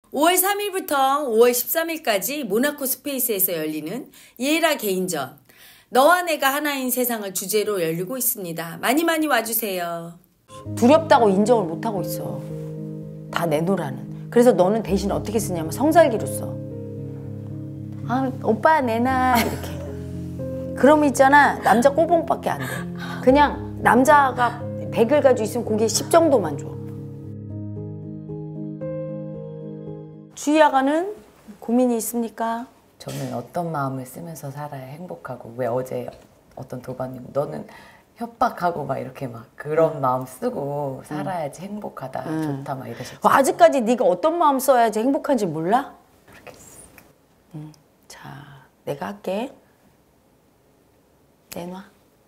5월 3일부터 5월 13일까지 모나코 스페이스에서 열리는 예라 개인전 너와 내가 하나인 세상을 주제로 열리고 있습니다. 많이 많이 와주세요. 두렵다고 인정을 못하고 있어. 다 내놓으라는. 그래서 너는 대신 어떻게 쓰냐면 성살기로 써. 아, 오빠 내놔 이렇게. 그럼 있잖아, 남자 꼬봉밖에 안 돼. 그냥 남자가 100을 가지고 있으면 거기에 10 정도만 줘. 주희아가는 고민이 있습니까? 저는 어떤 마음을 쓰면서 살아야 행복하고, 왜 어제 어떤 도반님 너는 협박하고 막 이렇게 막 그런 마음 쓰고 살아야지 행복하다, 좋다 막 이러셨죠. 아직까지 네가 어떤 마음 써야지 행복한지 몰라? 모르겠어. 자, 내가 할게. 내놔.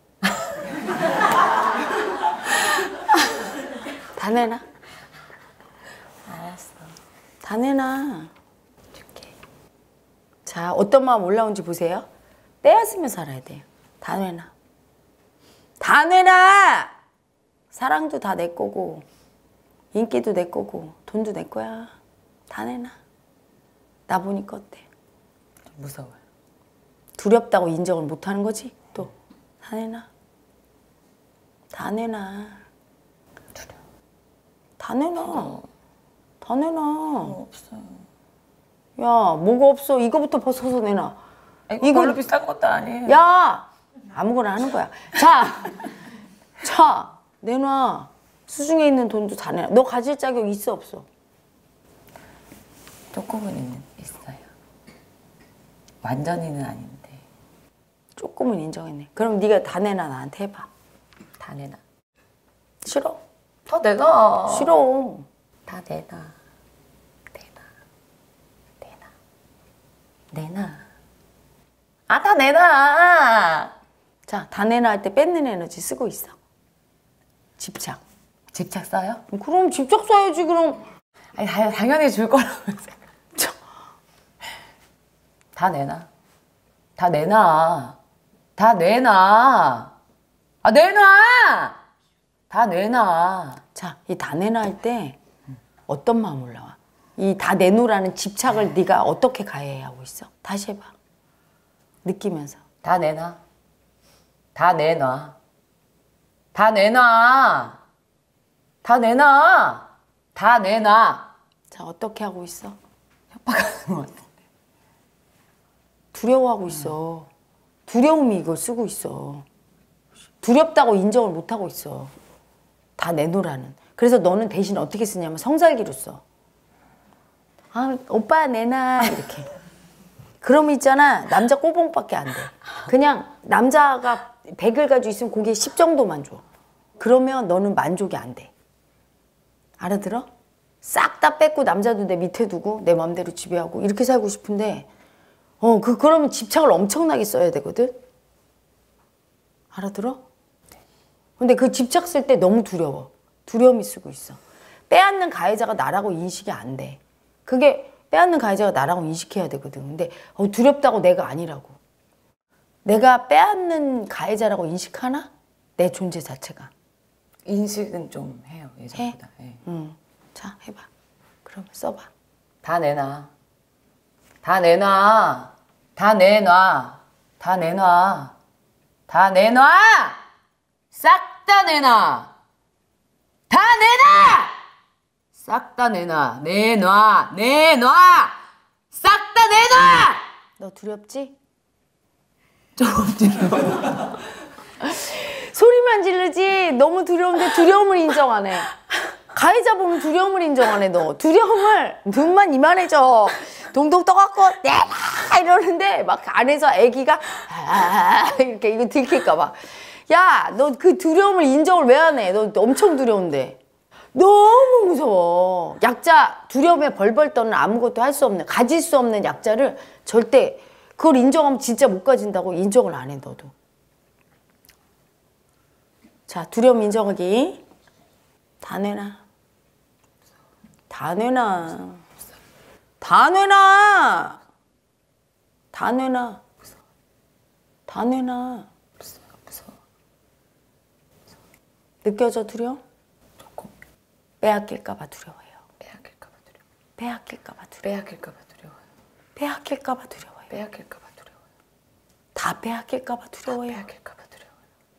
다 내놔. 알았어. 다 내놔. 줄게. 자, 어떤 마음 올라온지 보세요. 떼었으면 살아야 돼요. 다 내놔. 다 내놔! 사랑도 다 내 거고, 인기도 내 거고, 돈도 내 거야. 다 내놔. 나 보니까 어때? 무서워요. 두렵다고 인정을 못 하는 거지? 또. 다 내놔. 다 내놔. 두려워. 다 내놔. 다 내놔. 없어요. 야, 뭐가 없어. 이거부터 벗어서 내놔. 이거 별로 비싼 것도 아니에요. 야! 아무거나 하는 거야. 자, 내놔. 수중에 있는 돈도 다 내놔. 너 가질 자격 있어, 없어? 조금은 있어요. 완전히는 아닌데. 조금은 인정했네. 그럼 네가 다 내놔, 나한테 해봐. 다 내놔. 싫어? 다 내놔. 싫어. 다 내놔. 내놔. 아, 다 내놔. 자, 다 내놔 할 때 뺏는 에너지 쓰고 있어. 집착. 집착 써요? 그럼 집착 써야지, 그럼. 아니, 당연히 줄 거라고 생각. 다 내놔. 다 내놔. 다 내놔. 아, 내놔! 다 내놔. 자, 이 다 내놔 할 때 어떤 마음 올라와? 이 다 내놓으라는 집착을 네가 어떻게 가해하고 있어? 다시 해봐. 느끼면서. 다 내놔. 다 내놔. 다 내놔. 다 내놔. 다 내놔. 자, 어떻게 하고 있어? 협박하는 것 같은데. 두려워하고 있어. 두려움이 이걸 쓰고 있어. 두렵다고 인정을 못하고 있어. 다 내놓으라는. 그래서 너는 대신 어떻게 쓰냐면 성살기로 써. 아, 오빠 내놔 이렇게. 그럼 있잖아, 남자 꼬봉밖에 안 돼. 그냥 남자가 100을 가지고 있으면 거기에 10 정도만 줘. 그러면 너는 만족이 안 돼. 알아들어? 싹 다 뺏고 남자도 내 밑에 두고 내 맘대로 지배하고 이렇게 살고 싶은데 그러면 집착을 엄청나게 써야 되거든? 알아들어? 근데 그 집착 쓸 때 너무 두려워. 두려움이 쓰고 있어. 빼앗는 가해자가 나라고 인식이 안 돼. 그게 빼앗는 가해자가 나라고 인식해야 되거든. 근데 두렵다고 내가 아니라고. 내가 빼앗는 가해자라고 인식하나? 내 존재 자체가. 인식은 좀 해요, 예전보다. 해? 응. 자, 해봐. 그러면 써봐. 다 내놔. 다 내놔. 다 내놔. 다 내놔. 다 내놔. 싹 다 내놔. 다 내놔. 싹 다 내놔. 내놔. 내놔. 싹 다 내놔. 너 두렵지? 조금 두려워. 소리만 지르지 너무 두려운데 두려움을 인정 안 해. 가해자 보면 두려움을 인정 안 해. 너 두려움을 눈만 이만해져. 동동 떠갖고 내놔 이러는데 막 안에서 애기가 이렇게 이거 들킬까 봐. 야, 너 그 두려움을 인정을 왜 안 해? 너 엄청 두려운데. 너무 무서워. 약자, 두려움에 벌벌 떠는 아무것도 할 수 없는, 가질 수 없는 약자를 절대 그걸 인정하면 진짜 못 가진다고 인정을 안 해, 너도. 자, 두려움 인정하기. 다 내놔. 다 내놔. 다 내놔. 다 내놔. 다 내놔. 무서워. 느껴져, 두려움? 조금. 빼앗길까 봐 두려워해요. 빼앗길까 봐 두려워. 빼앗길까봐 두려워. 빼앗길까봐 두려워요. 빼앗길까봐 두려워요. 빼앗길까봐 두려워요. 다 빼앗길까봐 두려워요. 빼앗길까봐 두려워요.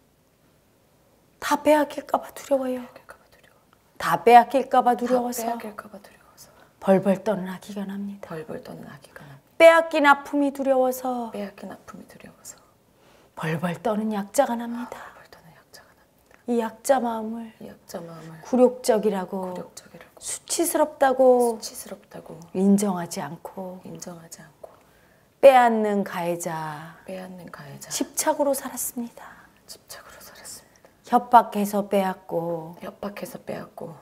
다 빼앗길까봐 두려워요. 빼앗길까봐 두려워요. 다 빼앗길까봐 두려워서 빼앗길까봐 두려워서 벌벌 떠는 아기가 납니다. 벌벌 떠는 아기가 납니다. 빼앗긴 아픔이 두려워서 빼앗긴 아픔이 두려워서 벌벌 떠는 약자가 납니다. 벌벌 떠는 약자가 납니다. 이 약자 마음을 이 약자 마음을 굴욕적이라고 굴욕적이라고 수치스럽다고 수치스럽다고 인정하지 않고 인정하지 않고 빼앗는 가해자 빼앗는 가해자 집착으로 살았습니다. 집착으로 살았습니다. 협박해서 빼앗고 협박해서 빼앗고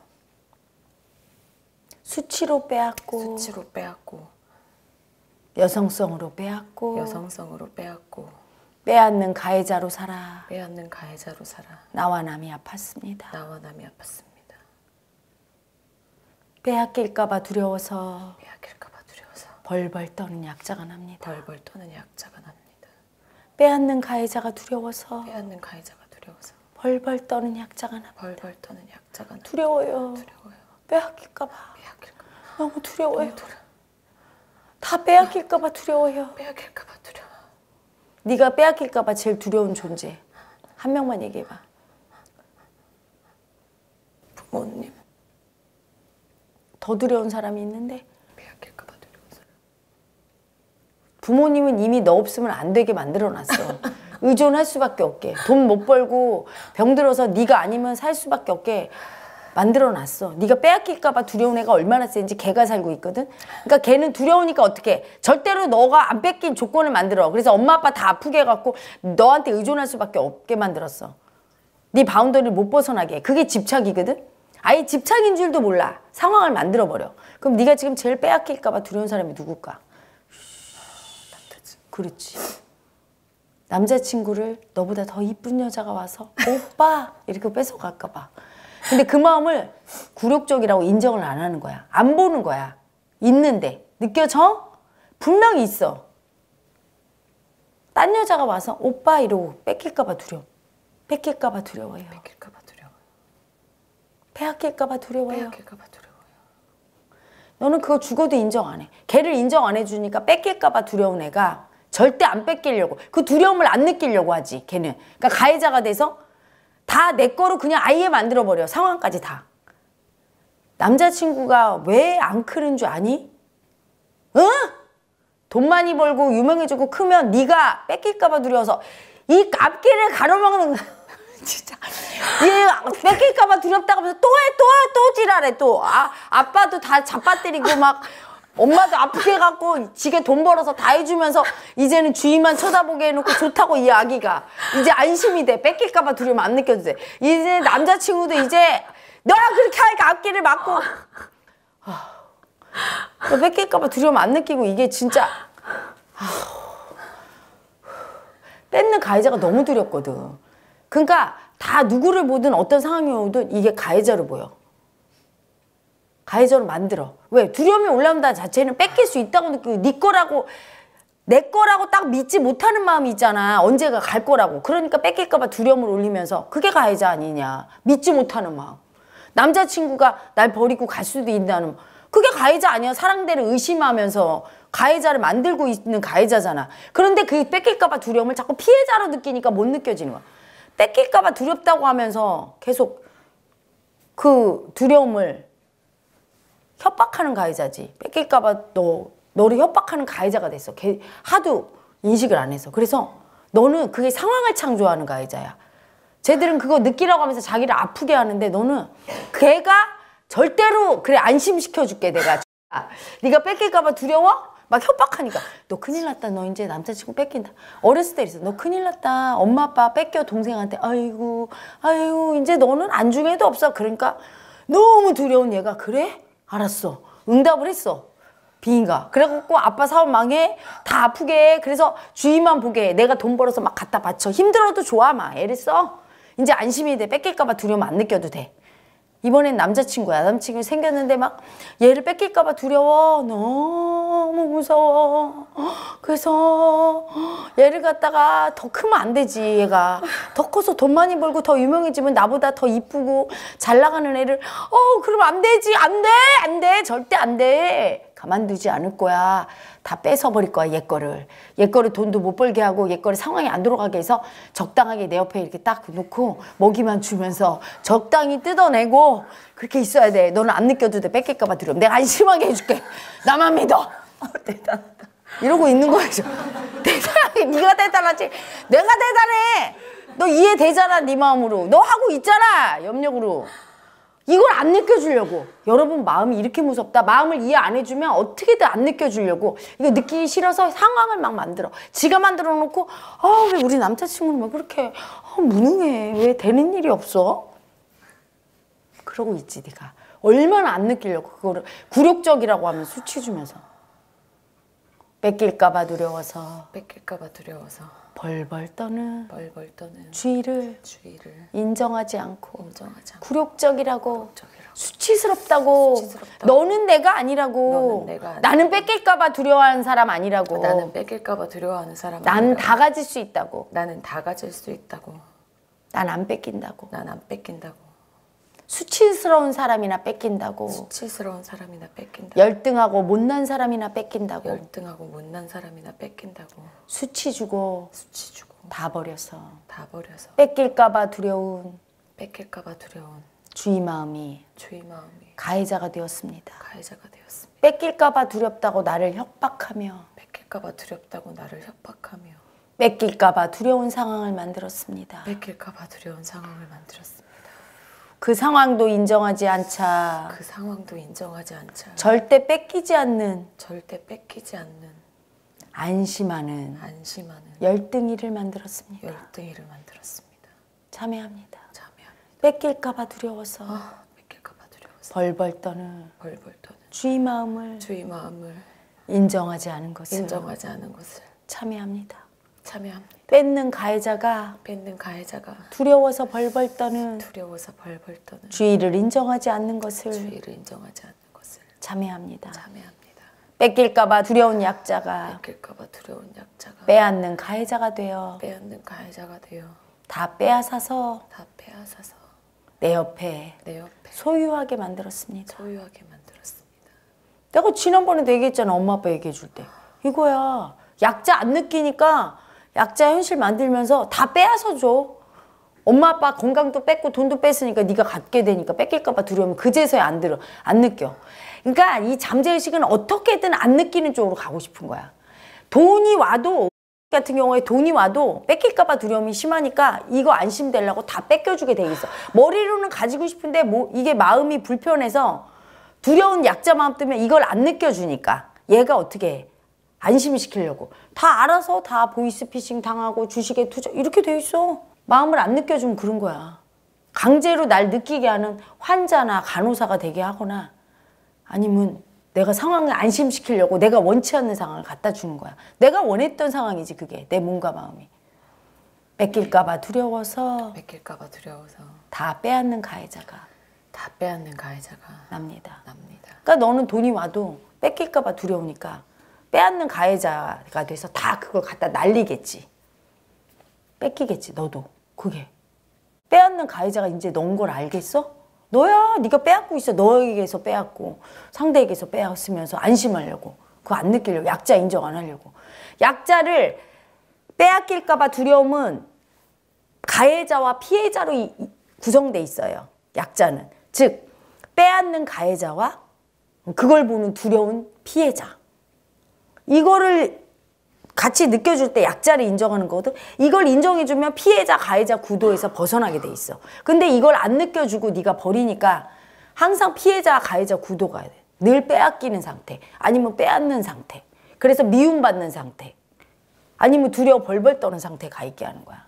수치로 빼앗고 수치로 빼앗고 여성성으로 빼앗고 여성성으로 빼앗고 빼앗는 가해자로 살아 빼앗는 가해자로 살아 나와 남이 아팠습니다. 나와 남이 아팠습니다. 빼앗길까봐 두려워서 빼앗길까봐 두려워서 벌벌 떠는 약자가 납니다. 벌벌 떠는 약자가 납니다. 빼앗는 가해자가 두려워서 빼앗는 가해자가 두려워서 벌벌 떠는 약자가 납니다. 벌벌 떠는 약자가 납니다. 두려워요. 두려워요. 빼앗길까봐 빼앗길까봐 너무 두려워요. 너무 두려워. 다 빼앗길까봐 두려워요. 빼앗길까봐 두려워. 네가 빼앗길까봐 제일 두려운 존재 한 명만 얘기해봐. 부모님. 더 두려운 사람이 있는데 빼앗길까봐 두려워서. 부모님은 이미 너 없으면 안 되게 만들어놨어. 의존할 수밖에 없게. 돈 못 벌고 병들어서 네가 아니면 살 수밖에 없게 만들어놨어. 네가 빼앗길까봐 두려운 애가 얼마나 센지 걔가 살고 있거든. 그러니까 걔는 두려우니까 어떻게 절대로 너가 안 뺏긴 조건을 만들어. 그래서 엄마 아빠 다 아프게 해갖고 너한테 의존할 수밖에 없게 만들었어. 네 바운더리를 못 벗어나게 해. 그게 집착이거든. 아예 집착인 줄도 몰라. 상황을 만들어버려. 그럼 네가 지금 제일 빼앗길까봐 두려운 사람이 누굴까? 그렇지. 남자친구를 너보다 더 이쁜 여자가 와서 오빠 이렇게 뺏어갈까봐. 근데 그 마음을 굴욕적이라고 인정을 안 하는 거야. 안 보는 거야. 있는데. 느껴져? 분명히 있어. 딴 여자가 와서 오빠 이러고 뺏길까봐 두려워. 뺏길까봐 두려워요. 뺏길까봐 두려워요. 빼앗길까봐 두려워요. 빼앗길까봐 두려워요. 너는 그거 죽어도 인정 안 해. 걔를 인정 안 해주니까 뺏길까봐 두려운 애가 절대 안 뺏기려고. 그 두려움을 안 느끼려고 하지, 걔는. 그러니까 가해자가 돼서 다 내 거로 그냥 아예 만들어버려. 상황까지 다. 남자친구가 왜 안 크는 줄 아니? 응? 돈 많이 벌고 유명해지고 크면 네가 뺏길까봐 두려워서 이 앞길을 가로막는 진짜 얘 뺏길까봐 두렵다고 하면서 또 해 또 지랄해 또. 아빠도 다 잡아때리고 막 엄마도 아프게 해갖고 지게 돈 벌어서 다 해주면서 이제는 주위만 쳐다보게 해놓고 좋다고 이 아기가 이제 안심이 돼. 뺏길까봐 두려움 안 느껴도 돼. 이제 남자친구도 이제 너랑 그렇게 하니까 앞길을 막고 너 뺏길까봐 두려움 안 느끼고 이게 진짜 뺏는 가해자가 너무 두렵거든. 그러니까 다 누구를 보든 어떤 상황이 오든 이게 가해자로 보여. 가해자로 만들어. 왜? 두려움이 올라온다는 자체는 뺏길 수 있다고 느끼고 네 거라고 내 거라고 딱 믿지 못하는 마음이 있잖아. 언제가 갈 거라고. 그러니까 뺏길까봐 두려움을 올리면서 그게 가해자 아니냐. 믿지 못하는 마음. 남자친구가 날 버리고 갈 수도 있다는 그게 가해자 아니야. 사랑대를 의심하면서 가해자를 만들고 있는 가해자잖아. 그런데 그 뺏길까봐 두려움을 자꾸 피해자로 느끼니까 못 느껴지는 거야. 뺏길까봐 두렵다고 하면서 계속 그 두려움을 협박하는 가해자지. 뺏길까봐 너를 협박하는 가해자가 됐어. 하도 인식을 안 해서. 그래서 너는 그게 상황을 창조하는 가해자야. 쟤들은 그거 느끼라고 하면서 자기를 아프게 하는데 너는 걔가 절대로 그래 안심시켜줄게 내가. 네가 뺏길까봐 두려워? 막 협박하니까 너 큰일 났다. 너 이제 남자친구 뺏긴다. 어렸을 때 있어. 너 큰일 났다. 엄마 아빠 뺏겨 동생한테. 아이고 이제 너는 안중에도 없어. 그러니까 너무 두려운 얘가 그래? 알았어. 응답을 했어. 비인가. 그래갖고 아빠 사업 망해. 다 아프게 해. 그래서 주위만 보게 해. 내가 돈 벌어서 막 갖다 바쳐. 힘들어도 좋아. 막 애를 써. 이제 안심이 돼. 뺏길까봐 두려움 안 느껴도 돼. 이번엔 남자친구야. 남자친구 생겼는데 막 얘를 뺏길까봐 두려워. 너무 너무 무서워. 그래서 얘를 갖다가 더 크면 안 되지. 얘가 더 커서 돈 많이 벌고 더 유명해지면 나보다 더 이쁘고 잘 나가는 애를 그러면 안 되지. 안 돼. 안 돼. 절대 안 돼. 가만두지 않을 거야. 다 뺏어버릴 거야. 얘 거를. 얘 거를 돈도 못 벌게 하고 얘 거를 상황이 안 돌아가게 해서 적당하게 내 옆에 이렇게 딱 놓고 먹이만 주면서 적당히 뜯어내고 그렇게 있어야 돼. 너는 안 느껴도 돼. 뺏길까 봐 두려워. 내가 안심하게 해줄게. 나만 믿어. 대단하다. 이러고 있는 거죠. 대단하게. 네가 대단하지. 내가 대단해. 너 이해되잖아. 네 마음으로. 너 하고 있잖아. 염력으로. 이걸 안 느껴주려고. 여러분 마음이 이렇게 무섭다. 마음을 이해 안 해주면 어떻게든 안 느껴주려고. 이거 느끼기 싫어서 상황을 막 만들어. 지가 만들어 놓고 왜 우리 남자친구는 왜 그렇게 무능해. 왜 되는 일이 없어? 그러고 있지 네가. 얼마나 안 느끼려고 그거를. 굴욕적이라고 하면 수치 주면서. 뺏길까 봐 두려워서. 뺏길까 봐 두려워서. 벌벌 떠는 주의를 인정하지 않고 굴욕적이라고 수치스럽다고 너는 내가 아니라고 나는 뺏길까 봐 두려워하는 사람 아니라고 나는 뺏길까 봐 두려워하는 사람 나는 다 가질 수 있다고 나는 다 가질 수 있다고 난 안 뺏긴다고 난 안 뺏긴다고 수치스러운 사람이나 뺏긴다고 수치스러운 사람이나 뺏긴다고 열등하고 못난 사람이나 뺏긴다고 열등하고 못난 사람이나 뺏긴다고 수치 주고 다 버려서 뺏길까 봐 두려운 주의 마음이 가해자가 되었습니다. 뺏길까 봐 두렵다고 나를 협박하며 뺏길까 봐 두려운 상황을 만들었습니다. 그 상황도 인정하지 않자 절대 뺏기지 않는 안심하는 열등이를 만들었습니다. 참여합니다. 뺏길까 봐 두려워서 벌벌 떠는 주의 마음을 인정하지 않은 것을 참여합니다. 뺏는 가해자가 두려워서 벌벌 떠는 주의를 인정하지 않는 것을 참여합니다. 뺏길까 봐 두려운 약자가 빼앗는 가해자가 되어 다 빼앗아서 내 옆에 소유하게 만들었습니다. 내가 지난번에도 얘기했잖아. 엄마 아빠 얘기해 줄 때. 이거야. 약자 안 느끼니까 약자 현실 만들면서 다 빼앗아 줘. 엄마 아빠 건강도 뺏고 돈도 뺐으니까 네가 갖게 되니까 뺏길까 봐 두려우면 그제서야 안 느껴. 그러니까 이 잠재의식은 어떻게든 안 느끼는 쪽으로 가고 싶은 거야. 돈이 와도 같은 경우에 돈이 와도 뺏길까 봐 두려움이 심하니까 이거 안심되려고 다 뺏겨주게 돼 있어. 머리로는 가지고 싶은데 이게 마음이 불편해서 두려운 약자 마음 뜨면 이걸 안 느껴주니까 얘가 어떻게 해? 안심시키려고. 다 알아서 다 보이스피싱 당하고 주식에 투자 이렇게 돼 있어. 마음을 안 느껴주면 그런 거야. 강제로 날 느끼게 하는 환자나 간호사가 되게 하거나 아니면 내가 상황을 안심시키려고 내가 원치 않는 상황을 갖다 주는 거야. 내가 원했던 상황이지 그게. 내 몸과 마음이. 뺏길까 봐 두려워서 다 빼앗는 가해자가 납니다. 그러니까 너는 돈이 와도 뺏길까 봐 두려우니까 빼앗는 가해자가 돼서 다 그걸 갖다 날리겠지. 뺏기겠지 너도. 그게. 빼앗는 가해자가 이제 넌 걸 알겠어? 너야. 네가 빼앗고 있어. 너에게서 빼앗고 상대에게서 빼앗으면서 안심하려고. 그거 안 느끼려고. 약자 인정 안 하려고. 약자를 빼앗길까 봐 두려움은 가해자와 피해자로 구성돼 있어요. 약자는. 즉 빼앗는 가해자와 그걸 보는 두려운 피해자. 이거를 같이 느껴줄 때 약자를 인정하는 거거든. 이걸 인정해주면 피해자, 가해자 구도에서 벗어나게 돼 있어. 근데 이걸 안 느껴주고 네가 버리니까 항상 피해자, 가해자 구도가 돼. 늘 빼앗기는 상태. 아니면 빼앗는 상태. 그래서 미움받는 상태. 아니면 두려워 벌벌 떠는 상태에 가 있게 하는 거야.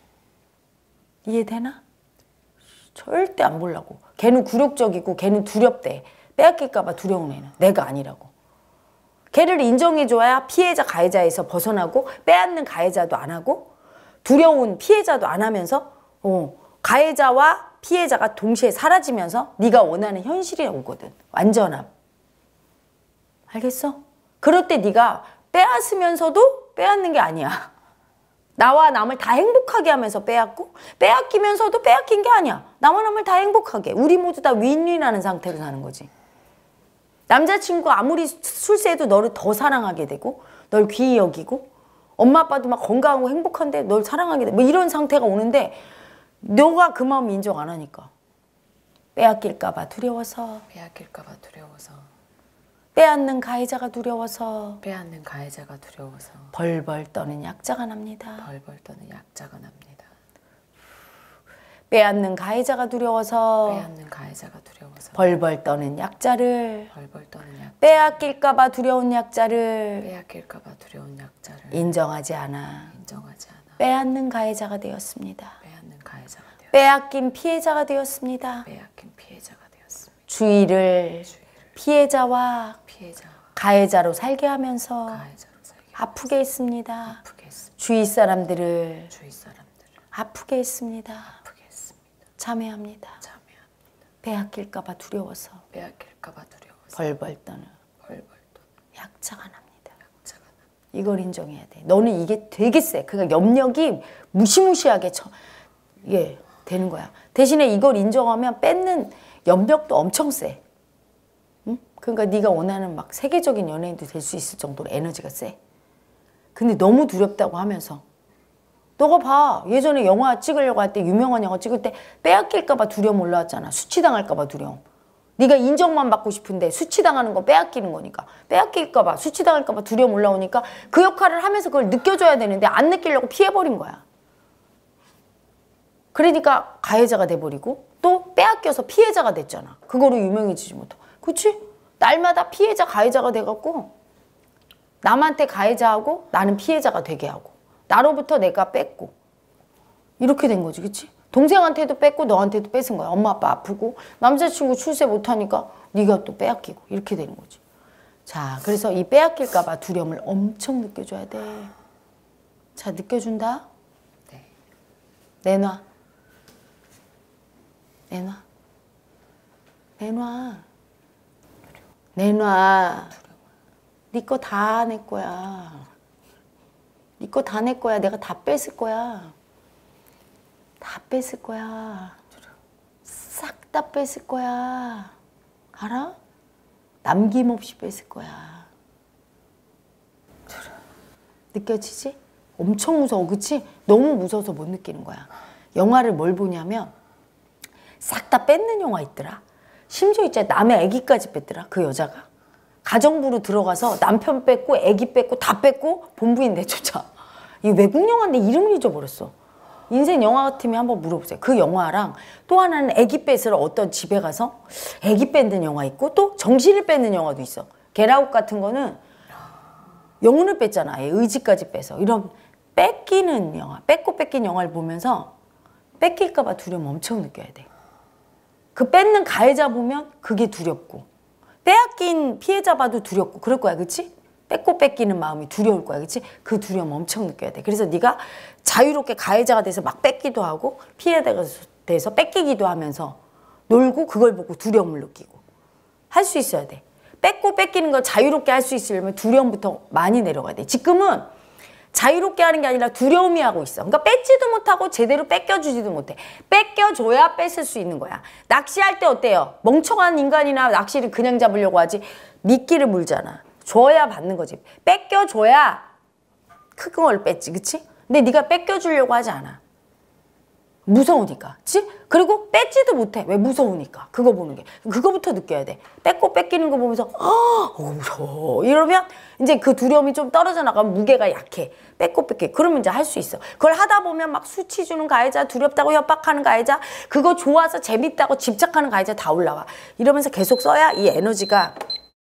이해되나? 절대 안 보려고. 걔는 굴욕적이고 걔는 두렵대. 빼앗길까 봐 두려운 애는. 내가 아니라고. 걔를 인정해줘야 피해자 가해자에서 벗어나고 빼앗는 가해자도 안 하고 두려운 피해자도 안 하면서 가해자와 피해자가 동시에 사라지면서 네가 원하는 현실이 오거든. 완전함. 알겠어? 그럴 때 네가 빼앗으면서도 빼앗는 게 아니야. 나와 남을 다 행복하게 하면서 빼앗고 빼앗기면서도 빼앗긴 게 아니야. 나와 남을 다 행복하게. 우리 모두 다 윈윈하는 상태로 사는 거지. 남자친구 아무리 술세도 너를 더 사랑하게 되고 널 귀히 여기고 엄마 아빠도 막 건강하고 행복한데 널 사랑하게 돼. 뭐 이런 상태가 오는데 너가 그 마음 인정 안 하니까. 빼앗길까 봐 두려워서. 빼앗길까 봐 두려워서. 빼앗는 가해자가 두려워서. 빼앗는 가해자가 두려워서. 벌벌 떠는 약자가 납니다. 벌벌 떠는 약자가 납니다. 빼앗는 가해자가 두려워서. 빼앗는 가해자가 두려워서. 벌벌 떠는 약자를. 벌벌 떠는 약자. 빼앗길까 봐 두려운 약자를. 빼앗길까 봐 두려운 약자를. 인정하지 않아. 인정하지 않아. 빼앗는 가해자가 되었습니다. 빼앗는 가해자가 되었습니다. 빼앗긴 피해자가 되었습니다. 빼앗긴 피해자가 되었습니다. 주의를 피해자와 가해자로 살게 하면서 가해자로 살게 아프게 했습니다. 아프게 했습니다. 주위 사람들을 주위 사람들을 아프게 했습니다. 아프게 했습니다. 참회합니다. 참여합니다. 빼앗길까 봐 두려워서 빼앗길까 봐 두려워서 벌벌 떠는 벌벌 떠는 약자가 납니다. 약자가 납니다. 이걸 인정해야 돼. 너는 이게 되게 세. 그러니까 염력이 무시무시하게 이게 되는 거야. 대신에 이걸 인정하면 뺏는 염력도 엄청 세. 응? 그러니까 네가 원하는 막 세계적인 연예인도 될 수 있을 정도로 에너지가 세. 근데 너무 두렵다고 하면서 너가 봐. 예전에 영화 찍으려고 할 때 유명한 영화 찍을 때 빼앗길까 봐 두려움 올라왔잖아. 수치당할까 봐 두려움. 네가 인정만 받고 싶은데 수치당하는 거 빼앗기는 거니까. 빼앗길까 봐 수치당할까 봐 두려움 올라오니까 그 역할을 하면서 그걸 느껴줘야 되는데 안 느끼려고 피해버린 거야. 그러니까 가해자가 돼버리고 또 빼앗겨서 피해자가 됐잖아. 그거로 유명해지지 못하고. 그치? 날마다 피해자 가해자가 돼갖고 남한테 가해자하고 나는 피해자가 되게 하고 나로부터 내가 뺏고 이렇게 된 거지. 그치? 동생한테도 뺏고 너한테도 뺏은 거야. 엄마 아빠 아프고 남자친구 출세 못하니까 네가 또 빼앗기고 이렇게 되는 거지. 자, 그래서 이 빼앗길까 봐 두려움을 엄청 느껴줘야 돼. 자, 느껴준다. 네. 내놔. 내놔. 내놔. 내놔. 네 거 다 내 거야. 네 거 다 내 거야. 내가 다 뺏을 거야. 다 뺏을 거야. 싹 다 뺏을 거야. 알아? 남김없이 뺏을 거야. 느껴지지? 엄청 무서워. 그치? 너무 무서워서 못 느끼는 거야. 영화를 뭘 보냐면 싹 다 뺏는 영화 있더라. 심지어 있잖아. 남의 아기까지 뺐더라. 그 여자가. 가정부로 들어가서 남편 뺏고 아기 뺏고 다 뺏고 본부인 내쫓아. 이 외국 영화인데 이름을 잊어버렸어. 인생 영화팀이 한번 물어보세요. 그 영화랑 또 하나는 아기 뺏으러 어떤 집에 가서 아기 뺏는 영화 있고 또 정신을 뺏는 영화도 있어. 겟아웃 같은 거는 영혼을 뺐잖아. 의지까지 빼서. 이런 뺏기는 영화, 뺏고 뺏긴 영화를 보면서 뺏길까 봐 두려움 엄청 느껴야 돼. 그 뺏는 가해자 보면 그게 두렵고 빼앗긴 피해자 봐도 두렵고 그럴 거야. 그치? 뺏고 뺏기는 마음이 두려울 거야. 그치? 그 두려움 엄청 느껴야 돼. 그래서 네가 자유롭게 가해자가 돼서 막 뺏기도 하고 피해자가 돼서 뺏기기도 하면서 놀고 그걸 보고 두려움을 느끼고 할 수 있어야 돼. 뺏고 뺏기는 걸 자유롭게 할 수 있으려면 두려움부터 많이 내려가야 돼. 지금은 자유롭게 하는 게 아니라 두려움이 하고 있어. 그러니까 뺏지도 못하고 제대로 뺏겨주지도 못해. 뺏겨줘야 뺏을 수 있는 거야. 낚시할 때 어때요? 멍청한 인간이나 낚시를 그냥 잡으려고 하지 미끼를 물잖아. 줘야 받는 거지. 뺏겨줘야 큰 걸 뺏지. 그치? 근데 네가 뺏겨주려고 하지 않아. 무서우니까. 그치? 그리고 뺏지도 못해. 왜? 무서우니까. 그거 보는 게. 그거부터 느껴야 돼. 뺏고 뺏기는 거 보면서 무서워. 이러면 이제 그 두려움이 좀 떨어져 나가면 무게가 약해. 뺏고 뺏기. 그러면 이제 할 수 있어. 그걸 하다 보면 막 수치 주는 가해자, 두렵다고 협박하는 가해자, 그거 좋아서 재밌다고 집착하는 가해자 다 올라와. 이러면서 계속 써야 이 에너지가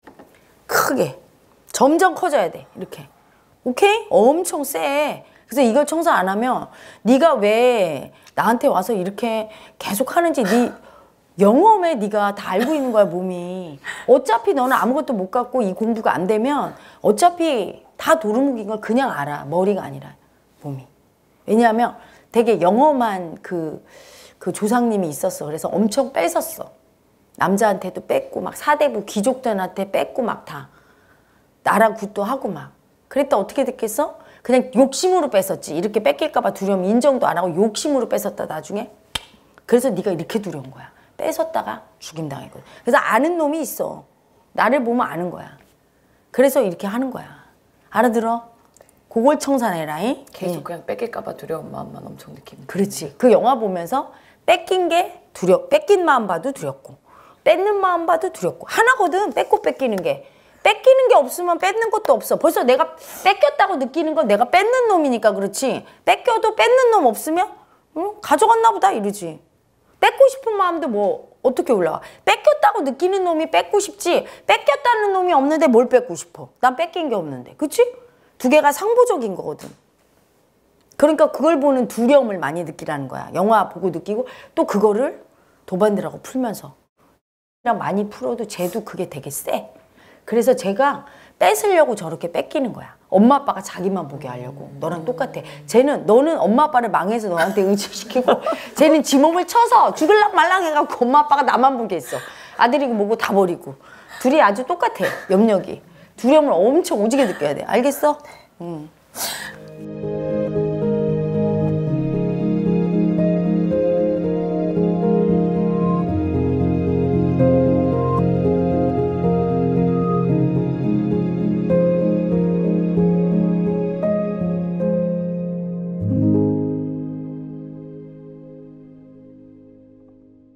크게 점점 커져야 돼. 이렇게. 오케이? 엄청 세. 그래서 이걸 청소 안 하면 네가 왜 나한테 와서 이렇게 계속 하는지 네 영험에 네가 다 알고 있는 거야, 몸이. 어차피 너는 아무것도 못 갖고 이 공부가 안 되면 어차피 다 도루묵인 걸 그냥 알아. 머리가 아니라 몸이. 왜냐하면 되게 영험한 그 조상님이 있었어. 그래서 엄청 뺏었어. 남자한테도 뺏고 막 사대부 귀족들한테 뺏고 막 다. 나랑 굿도 하고 막. 그랬다 어떻게 됐겠어? 그냥 욕심으로 뺐었지. 이렇게 뺏길까봐 두려움 인정도 안 하고 욕심으로 뺐었다 나중에. 그래서 네가 이렇게 두려운 거야. 뺏었다가 죽임당했거든. 그래서 아는 놈이 있어. 나를 보면 아는 거야. 그래서 이렇게 하는 거야. 알아들어? 그걸 청산해라잉. 계속 그냥 뺏길까봐 두려운 마음만 엄청 느끼는. 그렇지. 그 영화 보면서 뺏긴 게 뺏긴 마음 봐도 두렵고 뺏는 마음 봐도 두렵고 하나거든. 뺏고 뺏기는 게. 뺏기는 게 없으면 뺏는 것도 없어. 벌써 내가 뺏겼다고 느끼는 건 내가 뺏는 놈이니까 그렇지. 뺏겨도 뺏는 놈 없으면 가져갔나 보다 이러지. 뺏고 싶은 마음도 뭐 어떻게 올라와. 뺏겼다고 느끼는 놈이 뺏고 싶지. 뺏겼다는 놈이 없는데 뭘 뺏고 싶어. 난 뺏긴 게 없는데. 그치? 두 개가 상보적인 거거든. 그러니까 그걸 보는 두려움을 많이 느끼라는 거야. 영화 보고 느끼고 또 그거를 도반들하고 풀면서 많이 풀어도 쟤도 그게 되게 세. 그래서 제가 뺏으려고 저렇게 뺏기는 거야. 엄마 아빠가 자기만 보게 하려고. 너랑 똑같아. 너는 엄마 아빠를 망해서 너한테 의지시키고 쟤는 지 몸을 쳐서 죽을랑 말랑 해갖고 엄마 아빠가 나만 보게 했어. 아들이고 뭐고 다 버리고. 둘이 아주 똑같아. 염력이. 두려움을 엄청 오지게 느껴야 돼. 알겠어? 응.